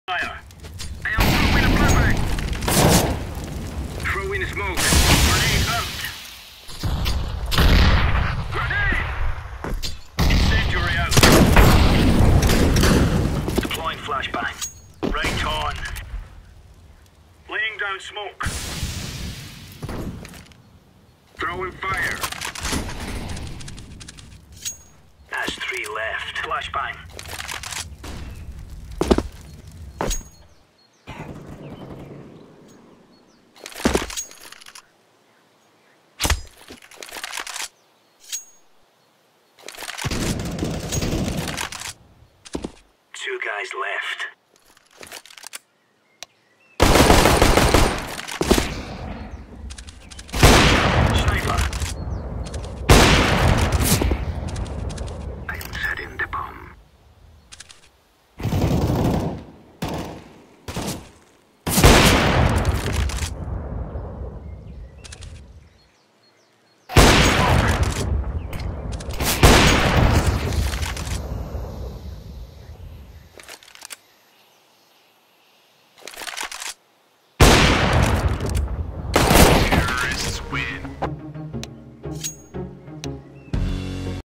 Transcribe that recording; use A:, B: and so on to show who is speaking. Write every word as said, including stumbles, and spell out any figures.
A: Fire. Hey, I'm throwing a flashbang. Throwing smoke. Grenade out. Grenade! Incendiary out. Deploying flashbang. Right on. Laying down smoke. Throwing fire. That's three left. Flashbang.